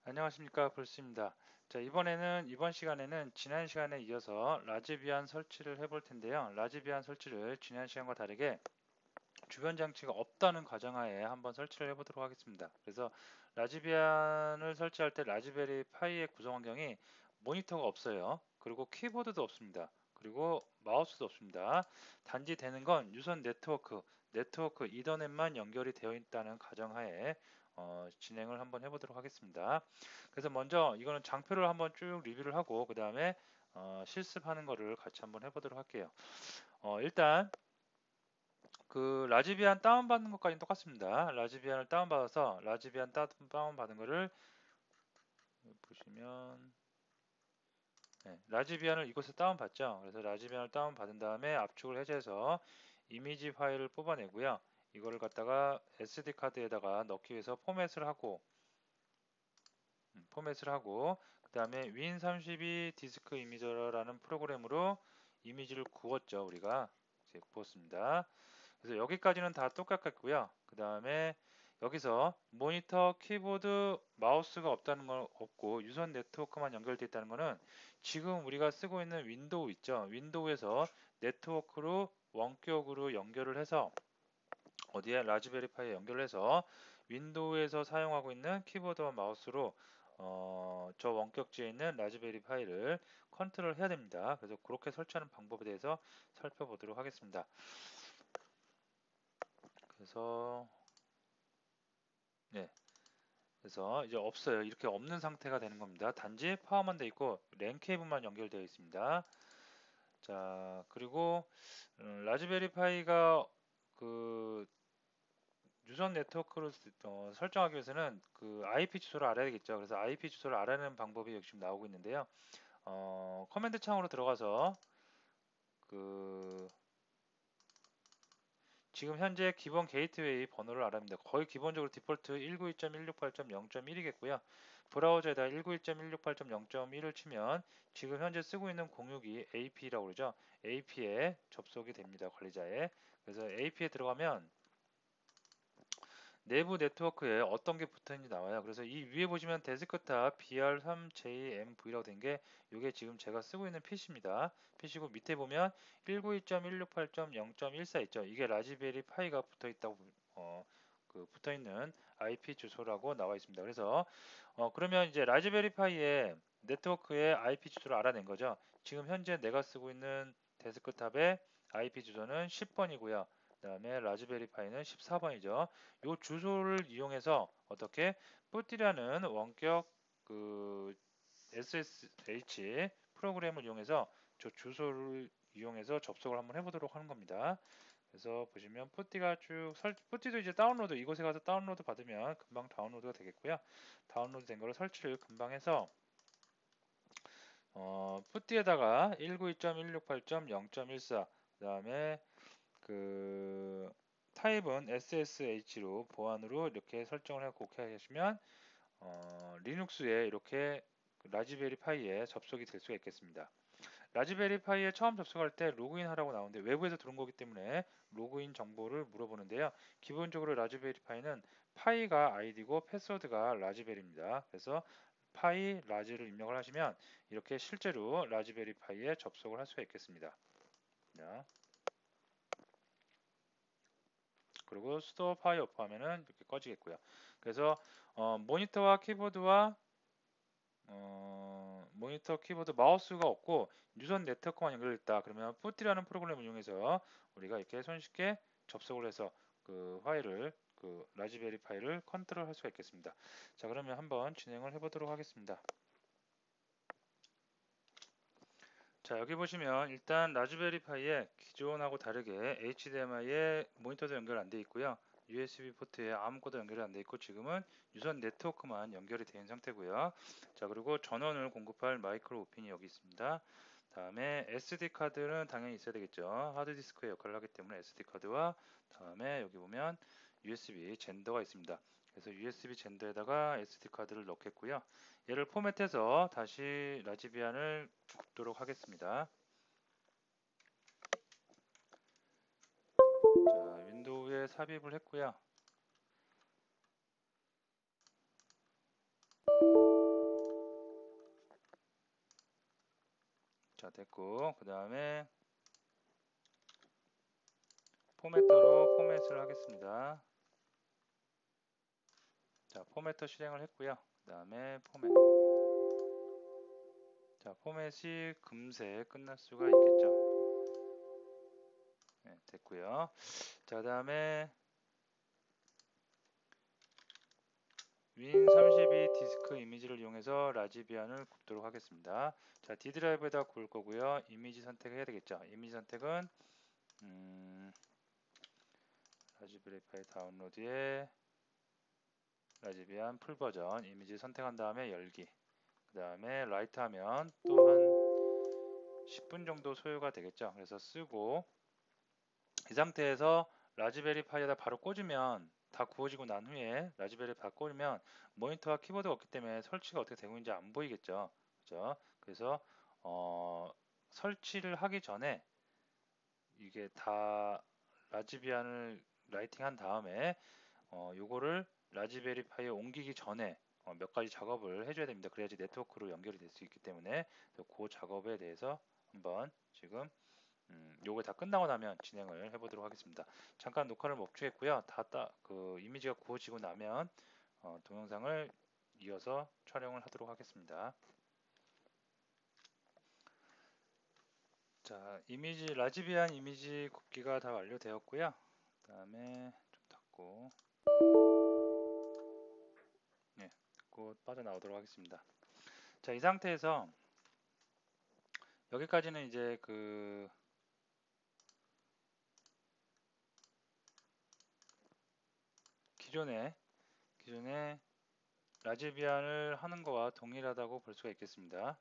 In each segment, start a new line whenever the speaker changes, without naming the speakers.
안녕하십니까, 불스입니다. 자, 이번 시간에는 지난 시간에 이어서 라즈비안 설치를 해볼 텐데요. 라즈비안 설치를 지난 시간과 다르게 주변 장치가 없다는 가정하에 한번 설치를 해보도록 하겠습니다. 그래서 라즈비안을 설치할 때 라즈베리 파이의 구성 환경이 모니터가 없어요. 그리고 키보드도 없습니다. 그리고 마우스도 없습니다. 단지 되는 건 유선 네트워크 이더넷만 연결이 되어 있다는 가정하에 진행을 한번 해보도록 하겠습니다. 그래서 먼저 이거는 장표를 한번 쭉 리뷰를 하고 그 다음에 실습하는 거를 같이 한번 해보도록 할게요. 일단 그 라즈비안 다운받는 것까지는 똑같습니다. 라즈비안을 다운받아서 라즈비안 다운받은 거를 보시면 라즈비안을 이곳에 다운받죠. 그래서 라즈비안을 다운받은 다음에 압축을 해제해서 이미지 파일을 뽑아내고요. 이거를 갖다가 SD 카드에다가 넣기 위해서 포맷을 하고 그 다음에 윈32 디스크 이미저라는 프로그램으로 이미지를 구웠죠. 우리가 이제 구웠습니다. 그래서 여기까지는 다 똑같겠고요. 그 다음에 여기서 모니터, 키보드, 마우스가 없다는 건 없고 유선 네트워크만 연결되어 있다는 것은 지금 우리가 쓰고 있는 윈도우 있죠. 윈도우에서 네트워크로 원격으로 연결을 해서 어디에 라즈베리 파이에 연결을 해서 윈도우에서 사용하고 있는 키보드와 마우스로 저 원격지에 있는 라즈베리 파이를 컨트롤 해야 됩니다. 그래서 그렇게 설치하는 방법에 대해서 살펴보도록 하겠습니다. 그래서 네, 그래서 이제 없어요. 이렇게 없는 상태가 되는 겁니다. 단지 파워만 돼 있고 랜 케이블만 연결되어 있습니다. 자, 그리고 라즈베리 파이가 그 유선 네트워크로 설정하기 위해서는 그 IP 주소를 알아야 되겠죠. 그래서 IP 주소를 알아내는 방법이 여기 지금 나오고 있는데요. 커맨드 창으로 들어가서 그 지금 현재 기본 게이트웨이 번호를 알아냅니다. 거의 기본적으로 디폴트 192.168.0.1이겠고요. 브라우저에다 191.168.0.1을 치면 지금 현재 쓰고 있는 공유기 AP라고 그러죠. AP에 접속이 됩니다. 관리자에. 그래서 AP에 들어가면 내부 네트워크에 어떤 게 붙어 있는지 나와요. 그래서 이 위에 보시면 데스크탑 BR3JMV라고 된 게 이게 지금 제가 쓰고 있는 PC입니다. PC고 밑에 보면 192.168.0.14 있죠. 이게 라즈베리 파이가 붙어 있다고 붙어 있는 IP 주소라고 나와 있습니다. 그래서 그러면 이제 라즈베리 파이의 네트워크의 IP 주소를 알아낸 거죠. 지금 현재 내가 쓰고 있는 데스크탑의 IP 주소는 10번이고요. 그 다음에 라즈베리 파이는 14번이죠. 이 주소를 이용해서 어떻게 뿌띠라는 원격 그 SSH 프로그램을 이용해서 저 주소를 이용해서 접속을 한번 해보도록 하는 겁니다. 그래서 보시면 뿌띠도 이제 다운로드 이곳에 가서 다운로드 받으면 금방 다운로드가 되겠고요. 다운로드 된 거를 설치를 금방 해서 뿌띠에다가 192.168.0.14 그 다음에 그 타입은 SSH로 보안으로 이렇게 설정을 하고 오케이 하시면 리눅스에 이렇게 라즈베리 파이에 접속이 될 수가 있겠습니다. 라즈베리 파이에 처음 접속할 때 로그인 하라고 나오는데 외부에서 들어온 거기 때문에 로그인 정보를 물어보는데요. 기본적으로 라즈베리 파이는 파이가 아이디고 패스워드가 라즈베리입니다. 그래서 파이 라즈를 입력을 하시면 이렇게 실제로 라즈베리 파이에 접속을 할 수가 있겠습니다. 그리고 수도 파이 오프 하면은 이렇게 꺼지겠고요. 그래서 모니터, 키보드, 마우스가 없고 유선 네트워크만 연결됐다. 그러면 푸티라는 프로그램을 이용해서 우리가 이렇게 손쉽게 접속을 해서 그 파일을 그 라즈베리 파일을 컨트롤 할 수가 있겠습니다. 자, 그러면 한번 진행을 해보도록 하겠습니다. 자, 여기 보시면 일단 라즈베리 파이에 기존하고 다르게 HDMI에 모니터도 연결 안 돼 있고요. USB 포트에 아무것도 연결이 안 돼 있고 지금은 유선 네트워크만 연결이 된 상태고요. 자, 그리고 전원을 공급할 마이크로 오핀이 여기 있습니다. 다음에 SD 카드는 당연히 있어야 되겠죠. 하드디스크의 역할을 하기 때문에 SD 카드와 다음에 여기 보면 USB 젠더가 있습니다. 그래서 USB 젠더에다가 SD 카드를 넣겠고요. 얘를 포맷해서 다시 라즈비안을 굽도록 하겠습니다. 자, 윈도우에 삽입을 했고요. 자, 됐고, 그 다음에 포매터로 포맷을 하겠습니다. 자, 포매터 실행을 했고요. 그 다음에 포맷. 자, 포맷이 금세 끝날 수가 있겠죠. 네, 됐고요. 자, 그 다음에 윈32 디스크 이미지를 이용해서 라즈비안을 굽도록 하겠습니다. 자, D 드라이브에다 구울 거고요. 이미지 선택을 해야 되겠죠. 이미지 선택은 라즈베리 파이 다운로드에 라즈비안 풀 버전 이미지 선택한 다음에 열기. 그 다음에 라이트 하면 또 한 10분 정도 소요가 되겠죠. 그래서 쓰고 이 상태에서 라즈베리 파이에다 바로 꽂으면 다 구워지고 난 후에 라즈베리 다 꽂으면 모니터와 키보드가 없기 때문에 설치가 어떻게 되고 있는지 안 보이겠죠. 그죠? 그래서 설치를 하기 전에 이게 다 라즈비안을 라이팅한 다음에 요거를 라즈베리 파이에 옮기기 전에 몇 가지 작업을 해줘야 됩니다. 그래야지 네트워크로 연결이 될 수 있기 때문에 그 작업에 대해서 한번 지금 요거 다 끝나고 나면 진행을 해보도록 하겠습니다. 잠깐 녹화를 멈추겠고요. 그 이미지가 구워지고 나면 동영상을 이어서 촬영을 하도록 하겠습니다. 자, 라즈비안 이미지 굽기가 다 완료되었고요. 그 다음에 좀 닫고, 네, 곧 빠져나오도록 하겠습니다. 자, 이 상태에서 여기까지는 이제 그 기존에 라즈비안을 하는 거와 동일하다고 볼 수가 있겠습니다.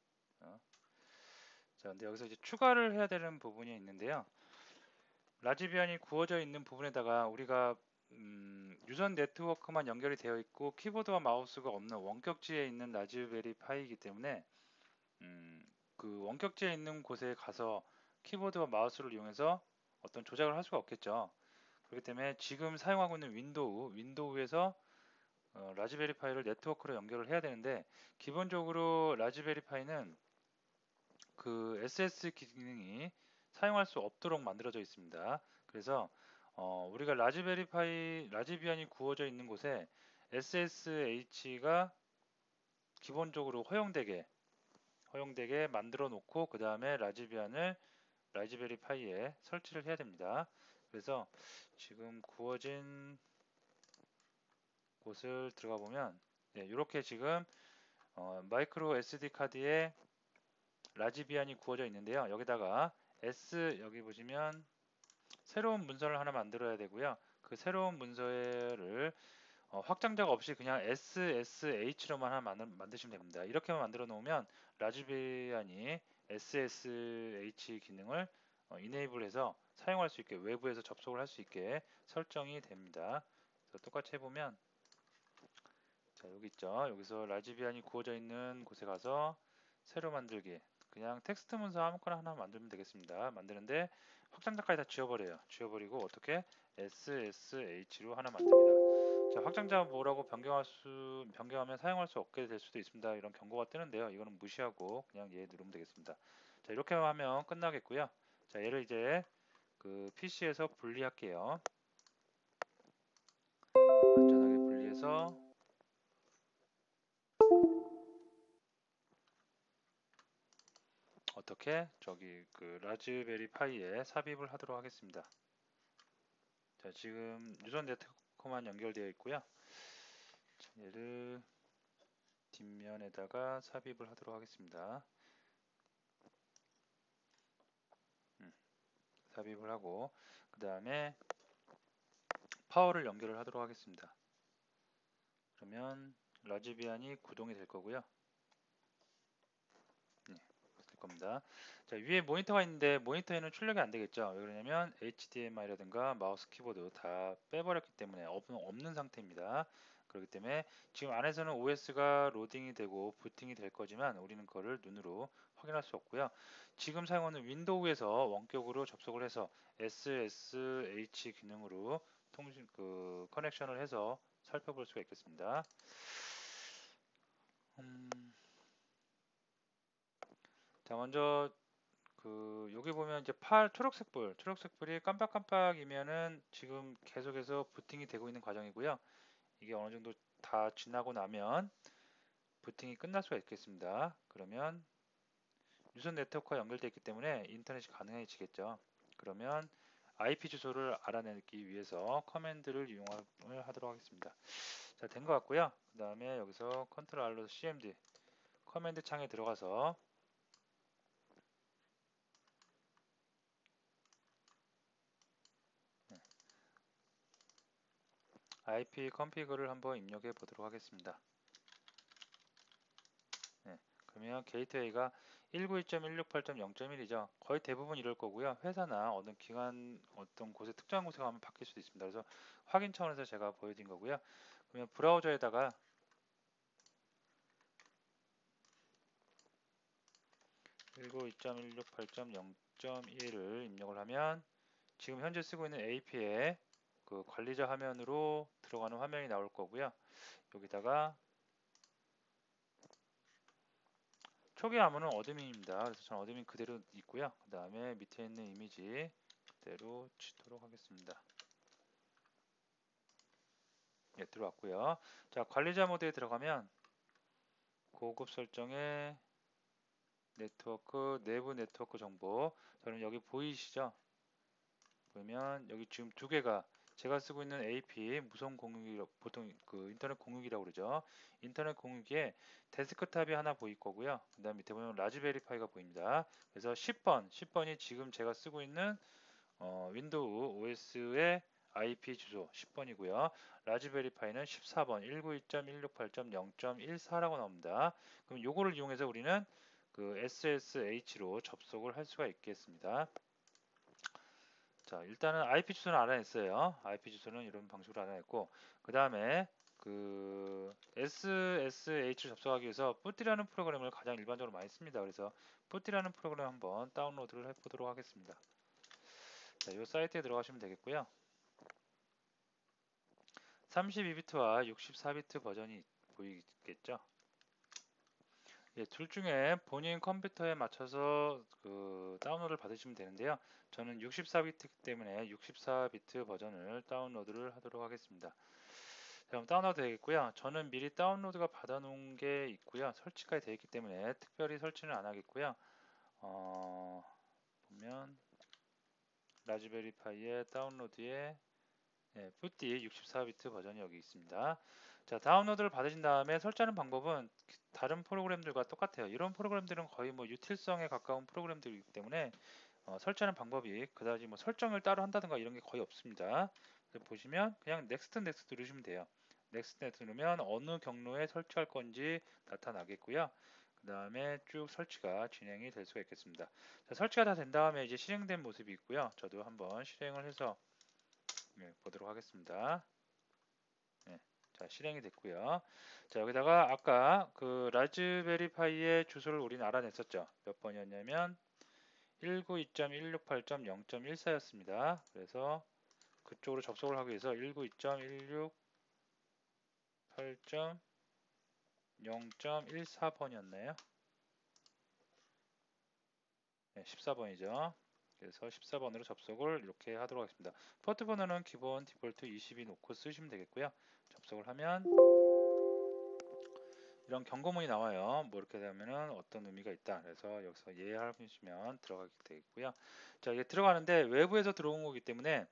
자, 근데 여기서 이제 추가를 해야 되는 부분이 있는데요. 라즈비안이 구워져 있는 부분에다가 우리가 유선 네트워크만 연결이 되어 있고 키보드와 마우스가 없는 원격지에 있는 라즈베리 파이이기 때문에 그 원격지에 있는 곳에 가서 키보드와 마우스를 이용해서 어떤 조작을 할 수가 없겠죠. 그렇기 때문에 지금 사용하고 있는 윈도우에서 라즈베리 파이를 네트워크로 연결을 해야 되는데 기본적으로 라즈베리 파이는 그 SS 기능이 사용할 수 없도록 만들어져 있습니다. 그래서 우리가 라즈비안이 구워져 있는 곳에 SSH가 기본적으로 허용되게 만들어 놓고 그 다음에 라즈베리 파이에 설치를 해야 됩니다. 그래서 지금 구워진 곳을 들어가 보면 이렇게 지금 마이크로 SD 카드에 라즈비안이 구워져 있는데요. 여기다가 여기 보시면 새로운 문서를 하나 만들어야 되고요. 그 새로운 문서를 확장자가 없이 그냥 SSH로만 하나 만드시면 됩니다. 이렇게만 만들어 놓으면 라즈비안이 SSH 기능을 이네이블해서 사용할 수 있게 외부에서 접속을 할 수 있게 설정이 됩니다. 그래서 똑같이 해보면 자, 여기 있죠. 여기서 라즈비안이 구워져 있는 곳에 가서 새로 만들기 그냥 텍스트 문서 아무거나 하나 만들면 되겠습니다. 만드는데 확장자까지 다 지워버려요. 지워버리고 어떻게 SSH로 하나 만듭니다. 자, 확장자 뭐라고 변경하면 사용할 수 없게 될 수도 있습니다. 이런 경고가 뜨는데요. 이거는 무시하고 그냥 얘 누르면 되겠습니다. 자, 이렇게 하면 끝나겠고요. 자, 얘를 이제 그 PC에서 분리할게요. 안전하게 분리해서 어떻게 그 라즈베리 파이에 삽입을 하도록 하겠습니다. 자, 지금 유선 네트워크만 연결되어 있고요. 얘를 뒷면에다가 삽입을 하도록 하겠습니다. 삽입을 하고 그 다음에 파워를 연결을 하도록 하겠습니다. 그러면 라즈비안이 구동이 될 거고요. 될 겁니다. 자, 위에 모니터가 있는데 모니터에는 출력이 안 되겠죠. 왜 그러냐면 HDMI라든가 마우스 키보드 다 빼버렸기 때문에 없는 상태입니다. 그렇기 때문에 지금 안에서는 OS가 로딩이 되고 부팅이 될 거지만 우리는 그거를 눈으로 확인할 수 없고요. 지금 사용하는 윈도우에서 원격으로 접속을 해서 SSH 기능으로 커넥션을 해서 살펴볼 수가 있겠습니다. 자, 먼저 여기 보면 이제 초록색 불이 깜빡깜빡이면은 지금 계속해서 부팅이 되고 있는 과정이고요. 이게 어느 정도 다 지나고 나면 부팅이 끝날 수가 있겠습니다. 그러면 유선 네트워크와 연결되어 있기 때문에 인터넷이 가능해지겠죠. 그러면 IP 주소를 알아내기 위해서 커맨드를 이용하도록 하겠습니다. 자, 된 것 같고요. 그 다음에 여기서 컨트롤 R로 CMD 커맨드 창에 들어가서 IP 컨피그를 한번 입력해 보도록 하겠습니다. 네, 그러면 게이트웨이가 192.168.0.1이죠. 거의 대부분 이럴 거고요. 회사나 어떤 기관, 어떤 곳에 특정한 곳에 가면 바뀔 수도 있습니다. 그래서 확인 차원에서 제가 보여드린 거고요. 그러면 브라우저에다가 192.168.0.1을 입력을 하면 지금 현재 쓰고 있는 AP의 그 관리자 화면으로 들어가는 화면이 나올 거고요. 여기다가 초기 암호는 어드민입니다. 그래서 저는 어드민 그대로 있고요. 그 다음에 밑에 있는 이미지 그대로 치도록 하겠습니다. 예, 들어왔고요. 자, 관리자 모드에 들어가면 고급 설정에 네트워크, 내부 네트워크 정보. 저는 여기 보이시죠? 보면 여기 지금 두 개가 제가 쓰고 있는 AP 무선 공유기, 보통 그 인터넷 공유기라고 그러죠. 인터넷 공유기에 데스크탑이 하나 보일 거고요. 그 다음 밑에 보면 라즈베리파이가 보입니다. 그래서 10번이 지금 제가 쓰고 있는 윈도우 OS의 IP 주소 10번이고요. 라즈베리파이는 14번 192.168.0.14라고 나옵니다. 그럼 요거를 이용해서 우리는 그 SSH로 접속을 할 수가 있겠습니다. 자, 일단은 IP 주소는 알아냈어요. IP 주소는 이런 방식으로 알아냈고, 그 다음에 그 SSH 접속하기 위해서 뿌띠라는 프로그램을 가장 일반적으로 많이 씁니다. 그래서 뿌띠라는 프로그램 한번 다운로드를 해보도록 하겠습니다. 자, 이 사이트에 들어가시면 되겠고요. 32비트와 64비트 버전이 보이겠죠? 예, 둘 중에 본인 컴퓨터에 맞춰서 그 다운로드를 받으시면 되는데요. 저는 64비트이기 때문에 64비트 버전을 다운로드를 하도록 하겠습니다. 자, 그럼 다운로드 되겠고요. 저는 미리 다운로드가 받아놓은 게 있고요. 설치까지 되어 있기 때문에 특별히 설치는 안 하겠고요. 보면 라즈베리파이의 다운로드에 뿌띠 64비트 버전이 여기 있습니다. 자, 다운로드를 받으신 다음에 설치하는 방법은 다른 프로그램들과 똑같아요. 이런 프로그램들은 거의 뭐 유틸성에 가까운 프로그램들이기 때문에 설치하는 방법이 그다지 뭐 설정을 따로 한다든가 이런 게 거의 없습니다. 보시면 그냥 넥스트 누르시면 돼요. 넥스트 누르면 어느 경로에 설치할 건지 나타나겠고요. 그 다음에 쭉 설치가 진행이 될 수가 있겠습니다. 자, 설치가 다 된 다음에 이제 실행된 모습이 있고요. 저도 한번 실행을 해서 보도록 하겠습니다. 네, 자, 실행이 됐고요. 자, 여기다가 아까 그 라즈베리파이의 주소를 우리는 알아냈었죠. 몇 번이었냐면 192.168.0.14였습니다. 그래서 그쪽으로 접속을 하기 위해서 192.168.0.14번이었나요? 네, 14번이죠. 그래서 14번으로 접속을 이렇게 하도록 하겠습니다. 포트 번호는 기본 디폴트 22 놓고 쓰시면 되겠고요. 접속을 하면 이런 경고문이 나와요. 뭐 이렇게 되면은 어떤 의미가 있다. 그래서 여기서 예하시면 들어가게 되겠고요. 자, 이게 들어가는데 외부에서 들어온 거기 때문에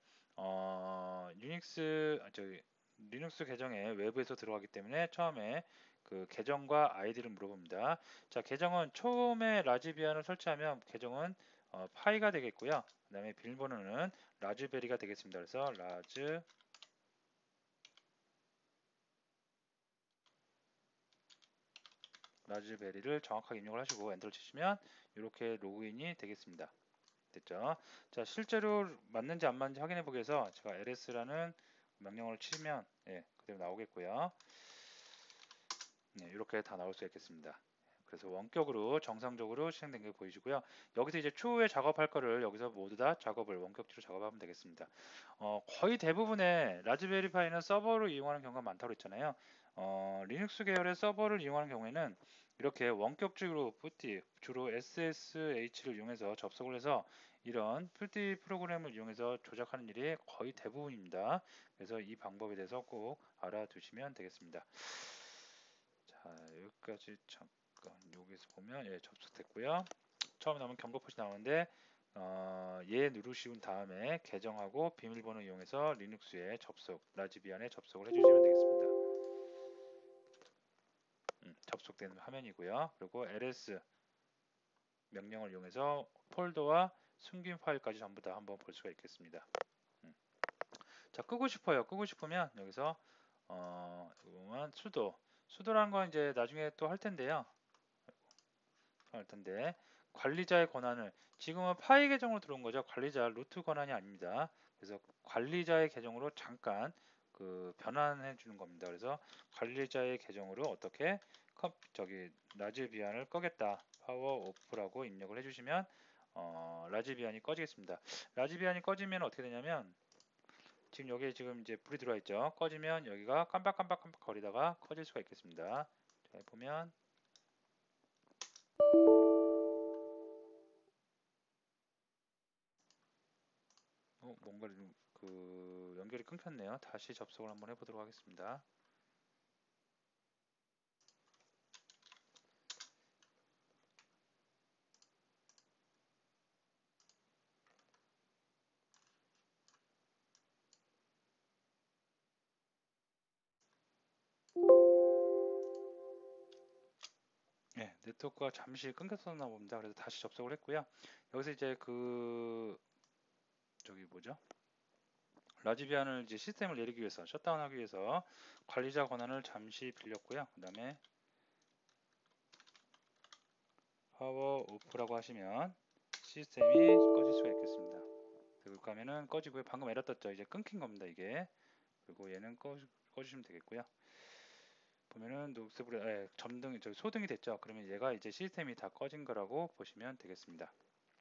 리눅스 계정에 외부에서 들어가기 때문에 처음에 그 계정과 아이디를 물어봅니다. 자, 계정은 처음에 라즈비안을 설치하면 계정은 파이가 되겠고요. 그 다음에 비밀번호는 라즈베리가 되겠습니다. 그래서 라즈베리를 정확하게 입력을 하시고 엔터를 치시면 이렇게 로그인이 되겠습니다. 됐죠? 자, 실제로 맞는지 안 맞는지 확인해 보기 위해서 제가 ls라는 명령어를 치면 그대로 나오겠고요. 네, 이렇게 다 나올 수 있겠습니다. 그래서 원격으로 정상적으로 실행된 게 보이시고요. 여기서 이제 추후에 작업할 거를 여기서 모두 다 작업을 원격지로 작업하면 되겠습니다. 거의 대부분의 라즈베리 파이는 서버를 이용하는 경우가 많다고 했잖아요. 리눅스 계열의 서버를 이용하는 경우에는 이렇게 원격적으로 PuTTY, 주로 SSH를 이용해서 접속을 해서 이런 PuTTY 프로그램을 이용해서 조작하는 일이 거의 대부분입니다. 그래서 이 방법에 대해서 꼭 알아두시면 되겠습니다. 자, 여기까지 잠깐 여기서 보면 예, 접속됐고요. 처음에 나오면 경고 표시 나오는데 얘 누르시운 다음에 계정하고 비밀번호 이용해서 리눅스에 접속, 라즈비안에 접속을 해주시면 되겠습니다. 접속된 화면이고요. 그리고 ls 명령을 이용해서 폴더와 숨긴 파일까지 전부 다 한번 볼 수가 있겠습니다. 자, 끄고 싶어요. 끄고 싶으면 여기서 보면 수도라는 건 이제 나중에 또 할 텐데요. 관리자의 권한을 지금은 파이 계정으로 들어온 거죠. 관리자 루트 권한이 아닙니다. 그래서 관리자의 계정으로 잠깐 그 변환해 주는 겁니다. 그래서 관리자의 계정으로 어떻게 라즈비안을 끄겠다. 파워 오프라고 입력을 해주시면 라즈비안이 꺼지겠습니다. 라즈비안이 꺼지면 어떻게 되냐면 지금 여기에 지금 이제 불이 들어와 있죠. 꺼지면 여기가 깜빡깜빡 거리다가 꺼질 수가 있겠습니다. 자, 보면 뭔가 그 연결이 끊겼네요. 다시 접속을 한번 해보도록 하겠습니다. 네, 네트워크가 잠시 끊겼었나 봅니다. 그래서 다시 접속을 했고요. 여기서 이제 저기 뭐죠? 라즈비안을 이제 시스템을 내리기 위해서 셧다운하기 위해서 관리자 권한을 잠시 빌렸고요. 그 다음에 파워 오프라고 하시면 시스템이 꺼질 수가 있겠습니다. 그렇게 하면은 꺼지고요. 방금 에러 떴죠. 이제 끊긴 겁니다. 이게. 그리고 얘는 꺼주시면 되겠고요. 보면은 녹색불에 점등 소등이 됐죠. 그러면 얘가 이제 시스템이 다 꺼진 거라고 보시면 되겠습니다.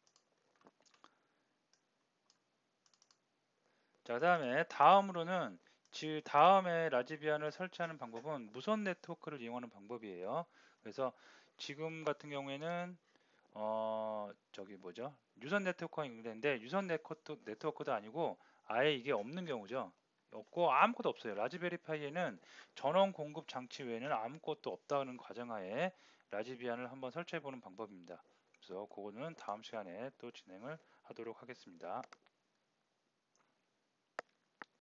자, 그다음에 다음으로는 다음에 라즈비안을 설치하는 방법은 무선 네트워크를 이용하는 방법이에요. 그래서 지금 같은 경우에는 저기 뭐죠? 유선 네트워크가 연결되는데 유선 네트워크도 아니고 아예 이게 없는 경우죠. 없고 아무것도 없어요. 라즈베리파이에는 전원 공급 장치 외에는 아무것도 없다는 과정하에 라즈비안을 한번 설치해 보는 방법입니다. 그래서 그거는 다음 시간에 또 진행을 하도록 하겠습니다.